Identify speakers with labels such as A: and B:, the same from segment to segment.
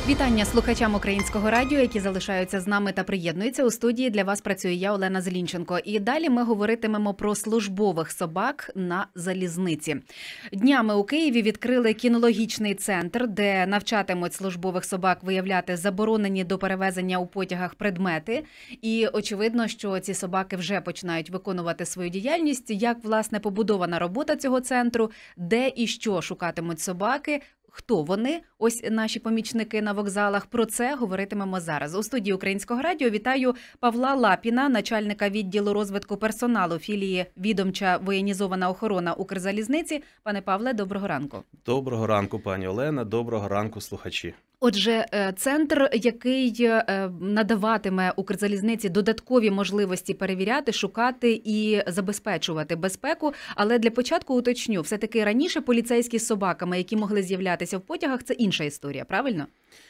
A: Вітання слухачам Українського радіо, які залишаються з нами та приєднуються. У студії для вас працює я, Олена Зелінченко. І далі ми говоритимемо про службових собак на залізниці. Днями у Києві відкрили кінологічний центр, де навчатимуть службових собак виявляти заборонені до перевезення у потягах предмети. І очевидно, що ці собаки вже починають виконувати свою діяльність. Як, власне, побудована робота цього центру, де і що шукатимуть собаки, хто вони, ось наші помічники на вокзалах, про це говоритимемо зараз. У студії Українського радіо вітаю Павла Лапіна, начальника відділу розвитку персоналу філії «Відомча воєнізована охорона Укрзалізниці». Пане Павле, доброго ранку.
B: Доброго ранку, пані Олена, доброго ранку, слухачі.
A: Отже, центр, який надаватиме Укрзалізниці додаткові можливості перевіряти, шукати і забезпечувати безпеку. Але для початку уточню, все-таки раніше поліцейські з собаками, які могли з'являтися в потягах, це інша історія, правильно?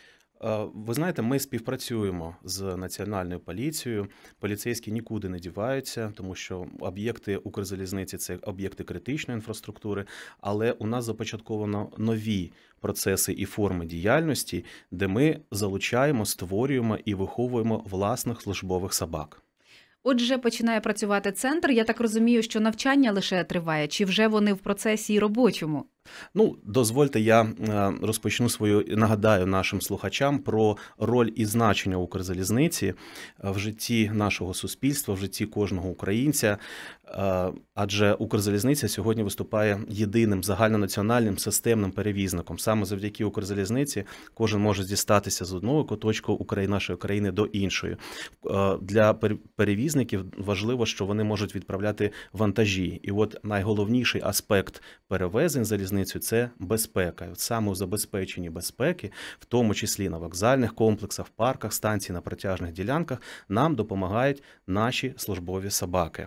B: Ви знаєте, ми співпрацюємо з Національною поліцією. Поліцейські нікуди не діваються, тому що об'єкти Укрзалізниці – це об'єкти критичної інфраструктури, але у нас започатковано нові процеси і форми діяльності, де ми залучаємо, створюємо і виховуємо власних службових собак.
A: Отже, починає працювати центр. Я так розумію, що навчання лише триває, чи вже вони в процесі робочому?
B: Дозвольте, я розпочну нагадаю нашим слухачам про роль і значення Укрзалізниці в житті нашого суспільства, в житті кожного українця. Адже Укрзалізниця сьогодні виступає єдиним загальнонаціональним системним перевізником. Саме завдяки Укрзалізниці кожен може дістатися з одного куточку нашої країни до іншої. Для перевізників важливо, що вони можуть відправляти вантажі. І от найголовніший аспект перевезень залізницею – це безпека. І от саме у забезпеченні безпеки, в тому числі на вокзальних комплексах, в парках, станцій, на протяжних ділянках, нам допомагають наші службові собаки.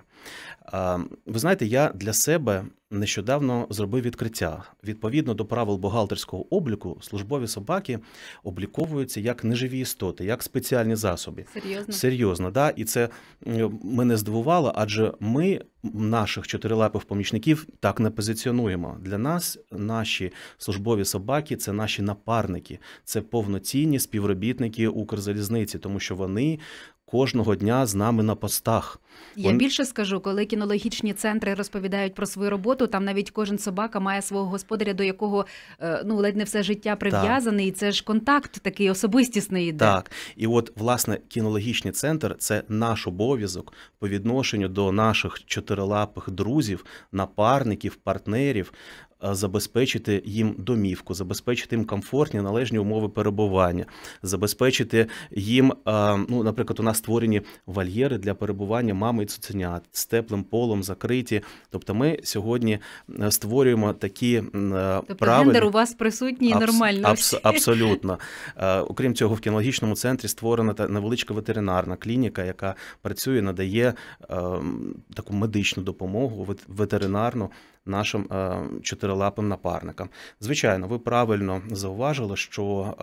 B: Ви знаєте, я для себе нещодавно зробив відкриття. Відповідно до правил бухгалтерського обліку, службові собаки обліковуються як неживі істоти, як спеціальні засоби.
A: Серйозно?
B: Серйозно, да. І це мене здивувало, адже ми наших чотирилапих помічників так не позиціонуємо. Для нас наші службові собаки – це наші напарники, це повноцінні співробітники Укрзалізниці, тому що вони кожного дня з нами на постах.
A: Я більше скажу, коли кінологічні центри розповідають про свою роботу, там навіть кожен собака має свого господаря, до якого ледь не все життя прив'язаний, і це ж контакт такий особистісний йде.
B: Так, і от, власне, кінологічний центр – це наш обов'язок по відношенню до наших чотирилапих друзів, напарників, партнерів, забезпечити їм домівку, забезпечити їм комфортні, належні умови перебування, забезпечити їм, наприклад, у нас створені вольєри для перебування мами і цуценят з теплим полом, закриті. Тобто ми сьогодні створюємо такі правила.
A: Тобто гендер у вас присутній нормально?
B: Абсолютно. Окрім цього, в кінологічному центрі створена невеличка ветеринарна клініка, яка працює, надає таку медичну допомогу, ветеринарну, нашим чотирилапим напарникам. Звичайно, ви правильно зауважили, що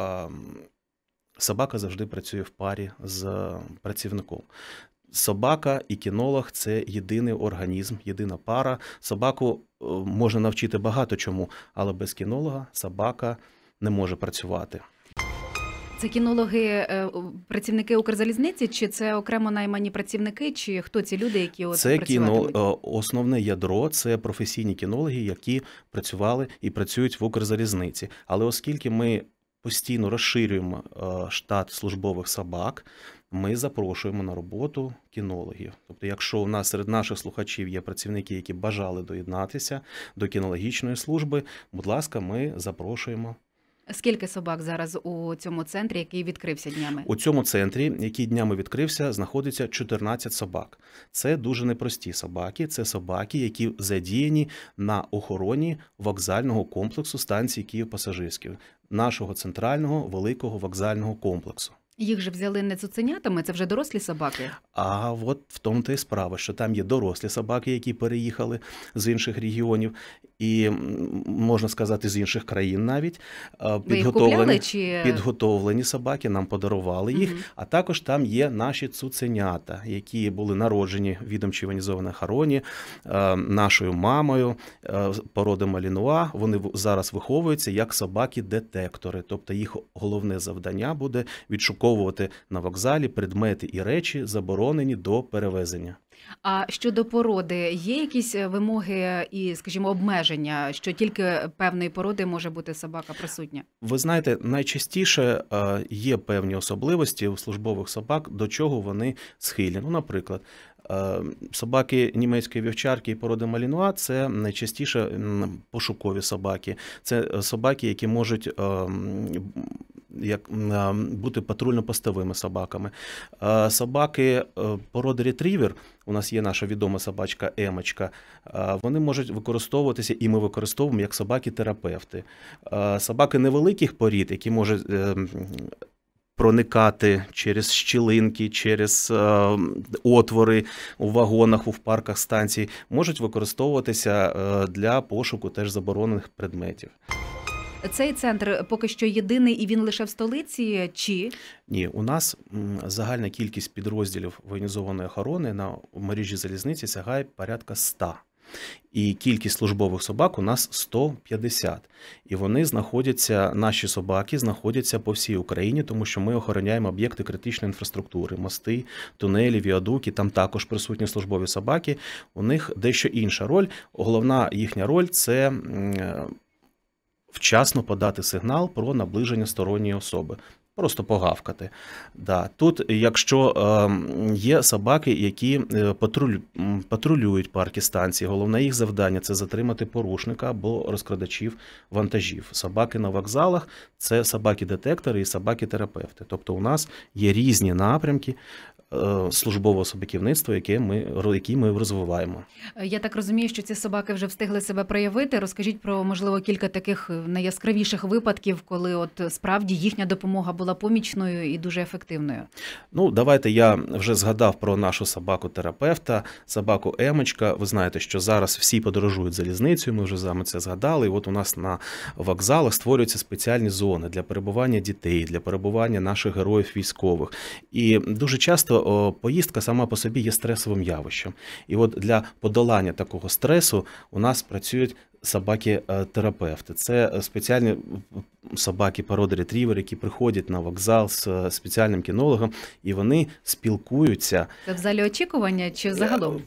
B: собака завжди працює в парі з працівником. Собака і кінолог – це єдиний організм, єдина пара. Собаку можна навчити багато чому, але без кінолога собака не може працювати.
A: Це кінологи, працівники Укрзалізниці, чи це окремо наймані працівники, чи хто ці люди, які працюватимуть?
B: Основне ядро – це професійні кінологи, які працювали і працюють в Укрзалізниці. Але оскільки ми постійно розширюємо штат службових собак, ми запрошуємо на роботу кінологів. Тобто, якщо у нас серед наших слухачів є працівники, які бажали доєднатися до кінологічної служби, будь ласка, ми запрошуємо.
A: Скільки собак зараз у цьому центрі, який відкрився днями?
B: У цьому центрі, який днями відкрився, знаходиться 14 собак. Це дуже непрості собаки, це собаки, які задіяні на охороні вокзального комплексу станції Київ-Пасажирський, нашого центрального великого вокзального комплексу.
A: Їх же взяли не цуценятами, це вже дорослі собаки.
B: А от в тому-то і справа, що там є дорослі собаки, які переїхали з інших регіонів і, можна сказати, з інших країн навіть.
A: Ви їх купляли чи...
B: Підготовлені собаки, нам подарували їх. А також там є наші цуценята, які були народжені в відомчій воєнізованій охороні нашою мамою породи малінуа. Вони зараз виховуються як собаки-детектори. Тобто їх головне завдання буде відшуковувати на вокзалі предмети і речі, заборонені до перевезення.
A: А щодо породи, є якісь вимоги і, скажімо, обмеження, що тільки певної породи може бути собака присутня?
B: Ви знаєте, найчастіше є певні особливості у службових собак, до чого вони схильні. Ну, наприклад, собаки німецької вівчарки і породи малінуа – це найчастіше пошукові собаки. Це собаки, які можуть бути патрульно-постовими собаками. Собаки породи ретрівер, у нас є наша відома собачка Емочка, вони можуть використовуватися, і ми використовуємо як собаки-терапевти. Собаки невеликих порід, які можуть проникати через щілинки, через отвори у вагонах, у парках станцій, можуть використовуватися для пошуку теж заборонених предметів.
A: Цей центр поки що єдиний і він лише в столиці, чи?
B: Ні, у нас загальна кількість підрозділів воєнізованої охорони на мережі залізниці сягає порядка 100. І кількість службових собак у нас 150. І вони знаходяться, наші собаки знаходяться по всій Україні, тому що ми охороняємо об'єкти критичної інфраструктури, мости, тунелі, віадуки, там також присутні службові собаки. У них дещо інша роль. Головна їхня роль – це вчасно подати сигнал про наближення сторонньої особи. Просто погавкати. Да. Тут, якщо є собаки, які патрулюють парки станції, головне їх завдання – це затримати порушника або розкрадачів вантажів. Собаки на вокзалах – це собаки-детектори і собаки-терапевти. Тобто у нас є різні напрямки службового собаківництва, які ми розвиваємо.
A: Я так розумію, що ці собаки вже встигли себе проявити. Розкажіть про, можливо, кілька таких найяскравіших випадків, коли от справді їхня допомога була помічною і дуже ефективною.
B: Ну, давайте я вже згадав про нашу собаку-терапевта, собаку Емочка. Ви знаєте, що зараз всі подорожують залізницею, ми вже з вами це згадали. І от у нас на вокзалах створюються спеціальні зони для перебування дітей, для перебування наших героїв військових. І дуже часто поїздка сама по собі є стресовим явищем. І от для подолання такого стресу у нас працюють собаки-терапевти. Це спеціальні собаки породи ретрівер, які приходять на вокзал з спеціальним кінологом, і вони спілкуються.
A: Це в залі очікування чи загалом?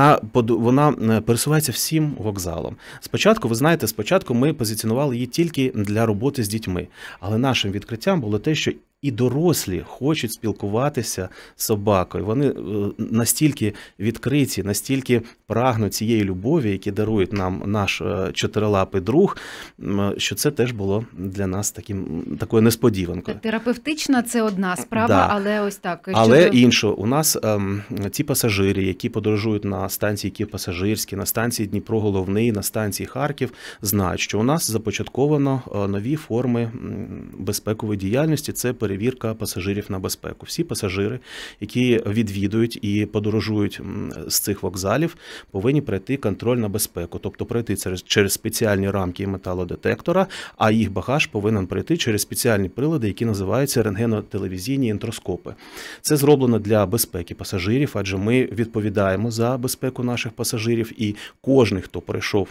B: Вона пересувається всім вокзалом. Спочатку, ви знаєте, ми позиціонували її тільки для роботи з дітьми. Але нашим відкриттям було те, що і дорослі хочуть спілкуватися з собакою. Вони настільки відкриті, настільки прагнуть цієї любові, які дарують нам наш чотирилапий друг, що це теж було для нас такою несподіванкою.
A: Терапевтична – це одна справа,
B: да.
A: Але ось так.
B: Але інше. У нас ті пасажири, які подорожують на станції Київ-Пасажирський, на станції Дніпро-Головний, на станції Харків, знають, що у нас започатковано нові форми безпекової діяльності – це перевірка пасажирів на безпеку. Всі пасажири, які відвідують і подорожують з цих вокзалів, повинні пройти контроль на безпеку, тобто пройти через спеціальні рамки металодетектора, а їх багаж повинен пройти через спеціальні прилади, які називаються рентгенотелевізійні інтроскопи. Це зроблено для безпеки пасажирів, адже ми відповідаємо за безпеку наших пасажирів, і кожен, хто пройшов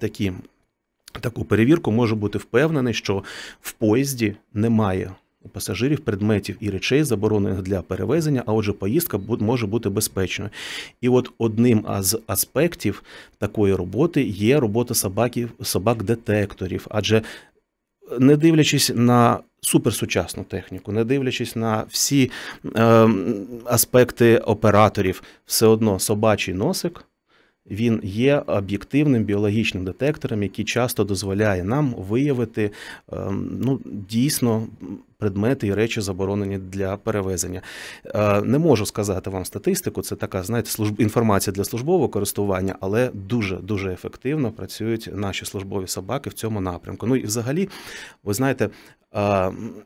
B: таку перевірку, може бути впевнений, що в поїзді немає у пасажирів предметів і речей, заборонених для перевезення, а отже, поїздка може бути безпечною. І от одним з аспектів такої роботи є робота собак-детекторів, адже не дивлячись на суперсучасну техніку, не дивлячись на всі аспекти операторів, все одно собачий носик, він є об'єктивним біологічним детектором, який часто дозволяє нам виявити дійсно предмети і речі, заборонені для перевезення. Не можу сказати вам статистику, це така, знаєте, інформація для службового користування, але дуже ефективно працюють наші службові собаки в цьому напрямку. Ну і взагалі, ви знаєте,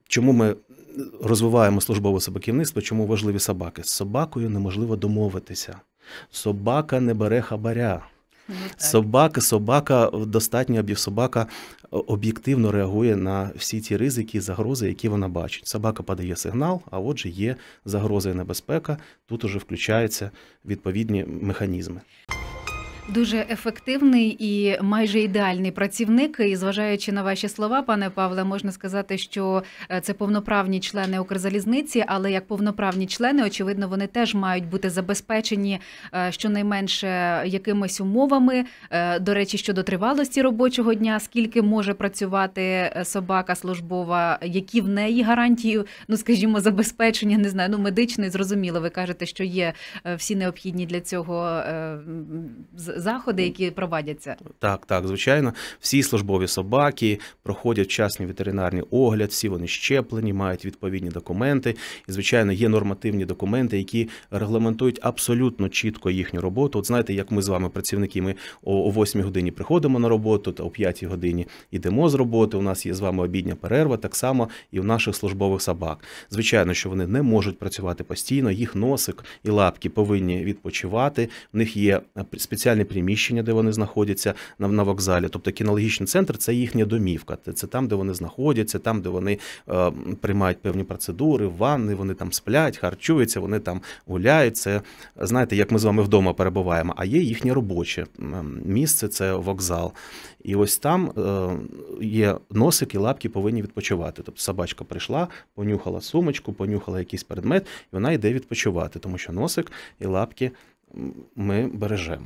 B: чому ми розвиваємо службове собаківництво, чому важливі собаки? З собакою неможливо домовитися. Собака не бере хабаря. Собака об'єктивно реагує на всі ті ризики і загрози, які вона бачить. Собака подає сигнал, а отже є загроза і небезпека, тут уже включаються відповідні механізми.
A: Дуже ефективний і майже ідеальний працівник. І зважаючи на ваші слова, пане Павле, можна сказати, що це повноправні члени Укрзалізниці, але як повноправні члени, очевидно, вони теж мають бути забезпечені щонайменше якимись умовами. До речі, щодо тривалості робочого дня, скільки може працювати собака службова, які в неї гарантії, скажімо, забезпечення, не знаю, медичний, зрозуміло, ви кажете, що є всі необхідні для цього заходи, які проводяться.
B: Так, звичайно. Всі службові собаки проходять вчасний ветеринарний огляд, всі вони щеплені, мають відповідні документи. І, звичайно, є нормативні документи, які регламентують абсолютно чітко їхню роботу. От знаєте, як ми з вами, працівники, ми о 8 годині приходимо на роботу, та о 5 годині йдемо з роботи, у нас є з вами обідня перерва, так само і в наших службових собак. Звичайно, що вони не можуть працювати постійно, їх носик і лапки повинні відпочивати, в них є спеціальні приміщення, де вони знаходяться на вокзалі. Тобто кінологічний центр – це їхня домівка. Це там, де вони знаходяться, там, де вони приймають певні процедури, ванни, вони там сплять, харчуються, вони там гуляють. Це, знаєте, як ми з вами вдома перебуваємо. А є їхнє робоче місце – це вокзал. І ось там є носик і лапки повинні відпочивати. Тобто собачка прийшла, понюхала сумочку, понюхала якийсь предмет, і вона йде відпочивати, тому що носик і лапки ми бережемо.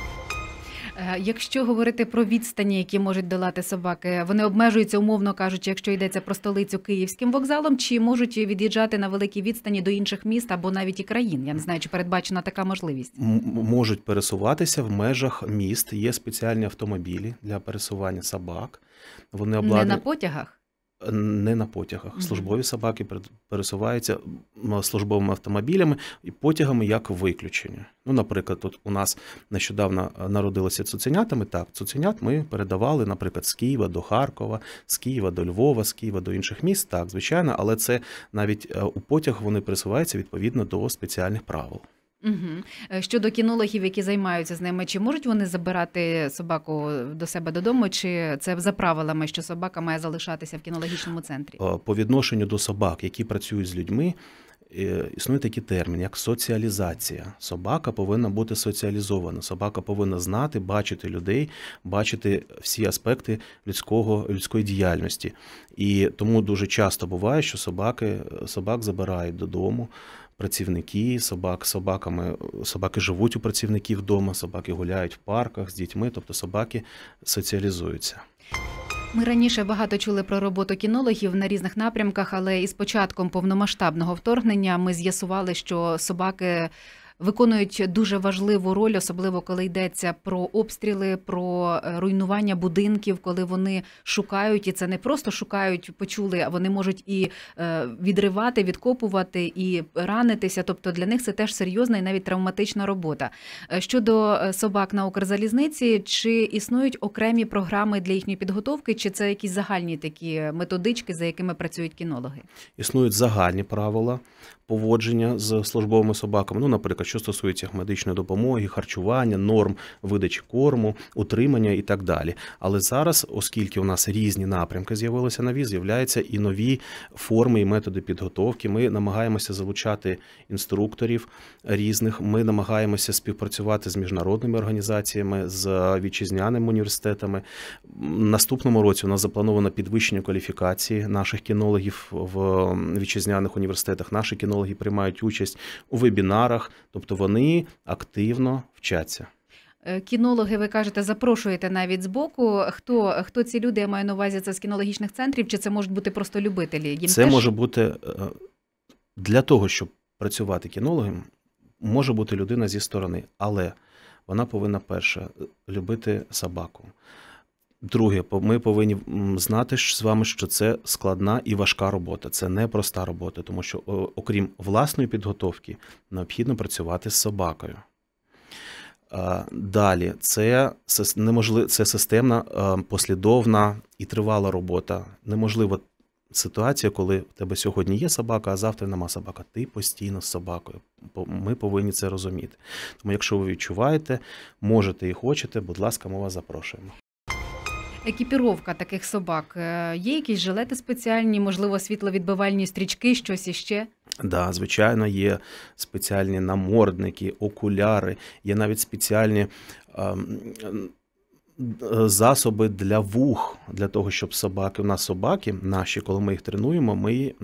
A: Якщо говорити про відстані, які можуть долати собаки, вони обмежуються, умовно кажучи, якщо йдеться про столицю, Київським вокзалом, чи можуть від'їжджати на великій відстані до інших міст або навіть і країн? Я не знаю, чи передбачена така можливість.
B: Можуть пересуватися в межах міст. Є спеціальні автомобілі для пересування собак. Вони обладнані...
A: Не на потягах?
B: Не на потягах. Службові собаки пересуваються службовими автомобілями і потягами як виключення. Наприклад, тут у нас нещодавно народилися цуценятами. Так, цуценят ми передавали, наприклад, з Києва до Харкова, з Києва до Львова, з Києва до інших міст. Так, звичайно, але це навіть у потяг вони пересуваються відповідно до спеціальних правил.
A: Щодо кінологів, які займаються з ними, чи можуть вони забирати собаку до себе додому, чи це за правилами, що собака має залишатися в кінологічному центрі?
B: По відношенню до собак, які працюють з людьми, існує такий термін, як соціалізація. Собака повинна бути соціалізована, собака повинна знати, бачити людей, бачити всі аспекти людської діяльності. І тому дуже часто буває, що собак забирають додому, працівники, собаки живуть у працівників вдома, собаки гуляють в парках з дітьми, тобто собаки соціалізуються.
A: Ми раніше багато чули про роботу кінологів на різних напрямках, але із початком повномасштабного вторгнення ми з'ясували, що собаки виконують дуже важливу роль, особливо коли йдеться про обстріли, про руйнування будинків, коли вони шукають, і це не просто шукають, почули, а вони можуть і відривати, відкопувати, і ранитися, тобто для них це теж серйозна і навіть травматична робота. Щодо собак на Укрзалізниці, чи існують окремі програми для їхньої підготовки, чи це якісь загальні такі методички, за якими працюють кінологи? Існують загальні правила поводження з службовими собаками, наприклад, що стосується медичної допомоги, харчування, норм видачі корму, утримання і так далі. Але зараз, оскільки у нас різні напрямки з'явилися нові, з'являються і нові форми і методи підготовки. Ми намагаємося залучати інструкторів різних, ми намагаємося співпрацювати з міжнародними організаціями, з вітчизняними університетами. Наступному році у нас заплановано підвищення кваліфікації наших кінологів в вітчизняних університетах. Наші кінологи приймають участь у вебінарах, тобто вони активно вчаться. Кінологи, ви кажете, запрошуєте навіть збоку. Хто ці люди, я маю на увазі, це з кінологічних центрів, чи це можуть бути просто любителі? Це може бути, для того, щоб працювати кінологом, може бути людина зі сторони, але вона повинна, перше, любити собаку. Друге, ми повинні знати з вами, що це складна і важка робота, це не проста робота, тому що, окрім власної підготовки, необхідно працювати з собакою. Далі, це системна, послідовна і тривала робота. Неможливо
B: ситуація, коли в тебе сьогодні є собака, а завтра нема собака. Ти постійно з собакою. Ми повинні це розуміти. Тому якщо ви відчуваєте, можете і хочете, будь ласка, ми вас запрошуємо.
A: Екіпіровка таких собак. Є якісь жилети спеціальні, можливо, світловідбивальні стрічки, щось іще?
B: Да, звичайно, є спеціальні намордники, окуляри, є навіть спеціальні засоби для вух, для того, щоб собаки, у нас собаки наші, коли ми їх тренуємо,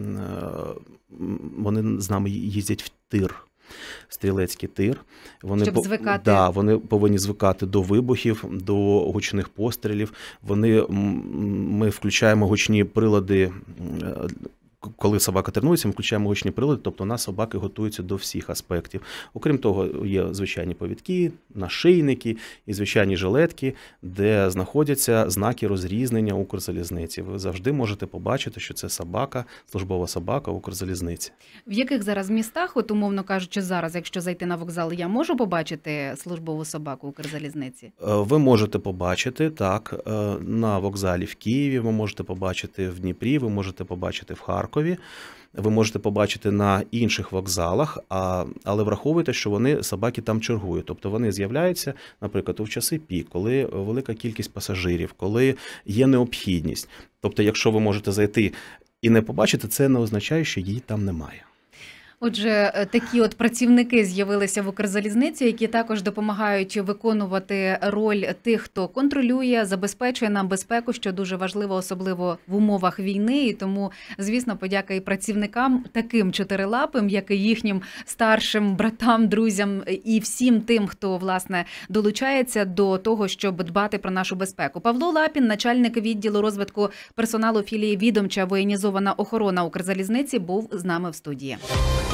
B: вони з нами їздять в тир. Стрілецький тир.
A: Щоб звикати.
B: Да, вони повинні звикати до вибухів, до гучних пострілів. Ми включаємо гучні прилади, коли собака тренується, ми включаємо гучні прилади, тобто у нас собаки готуються до всіх аспектів. Окрім того, є звичайні повідки, нашийники і звичайні жилетки, де знаходяться знаки розрізнення Укрзалізниці. Ви завжди можете побачити, що це собака, службова собака Укрзалізниці.
A: В яких зараз містах, от умовно кажучи, зараз, якщо зайти на вокзал, я можу побачити службову собаку Укрзалізниці?
B: Ви можете побачити, так, на вокзалі в Києві, ви можете побачити в Дніпрі, ви можете побачити в Харкові. Ви можете побачити на інших вокзалах, але враховуйте, що собаки там чергують. Тобто вони з'являються, наприклад, у часи пік, коли велика кількість пасажирів, коли є необхідність. Тобто, якщо ви можете зайти і не побачити, це не означає, що її там немає.
A: Отже, такі от працівники з'явилися в Укрзалізниці, які також допомагають виконувати роль тих, хто контролює, забезпечує нам безпеку, що дуже важливо, особливо в умовах війни. І тому, звісно, подяка і працівникам таким чотирилапим, як і їхнім старшим братам, друзям і всім тим, хто, власне, долучається до того, щоб дбати про нашу безпеку. Павло Лапін, начальник відділу розвитку персоналу філії «Відомча воєнізована охорона Укрзалізниці», був з нами в студії.